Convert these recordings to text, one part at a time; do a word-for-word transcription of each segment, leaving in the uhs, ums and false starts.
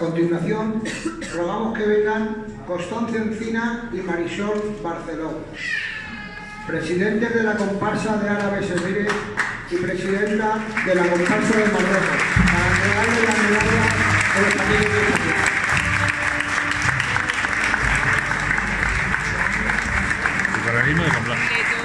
continuación, rogamos que vengan Constancio Encina y Marisol Barceló, presidentes de la comparsa de Árabes Emires y presidenta de la comparsa de Marruecos, para entregarle la medalla de los amigos de Jesús. Organismo de Complan.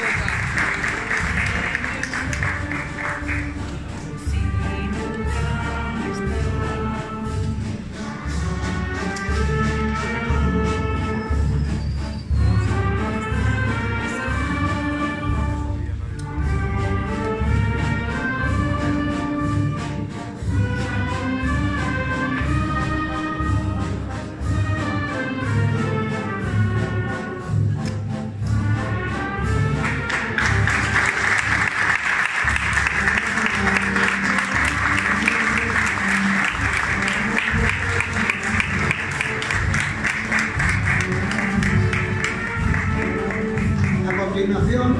A continuación,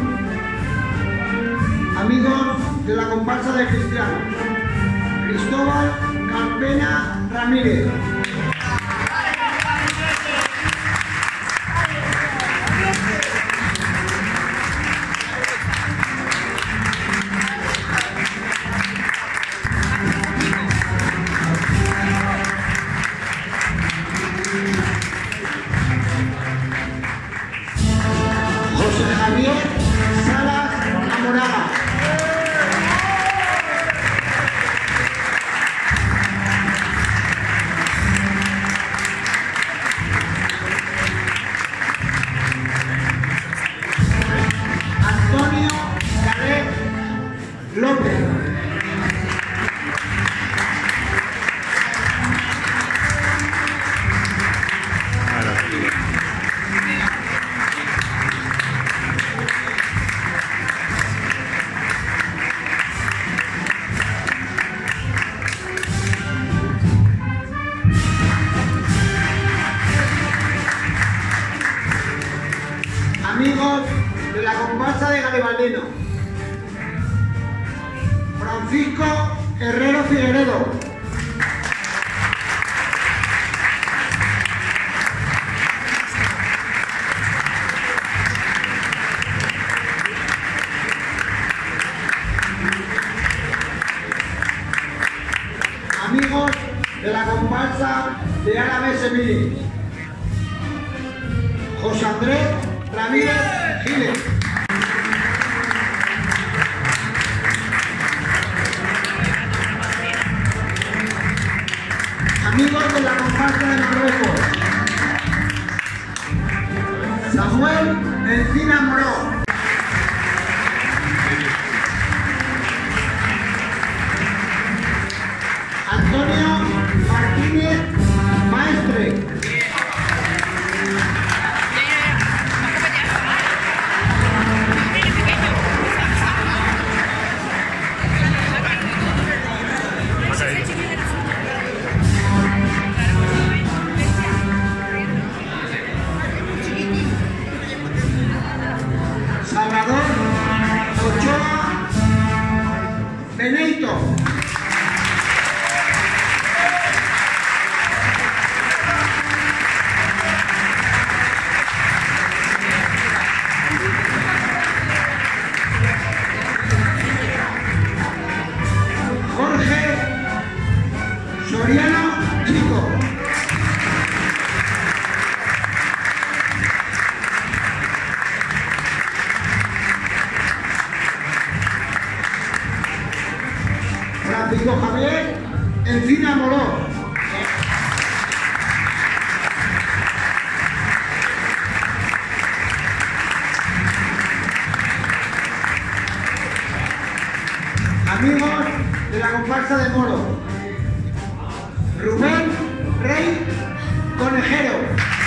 amigos de la comparsa de Cristiano, Cristóbal Carpena Ramírez. José Javier Salas Amoraga. Antonio Calet López. Amigos de la comparsa de Garibaldino, Francisco Herrero Figueredo. Amigos de la comparsa de Árabes Emires, José Andrés Ramírez Giles. Amigos de la comparsa de Marruecos, Samuel Encina Moró. Antonio Martínez Maestre. Salvador Ochoa Benito. Jorge Soriano Chico. Francisco Javier Encina Moró. Amigos de la comparsa de Moro, Rubén Rey Conejero.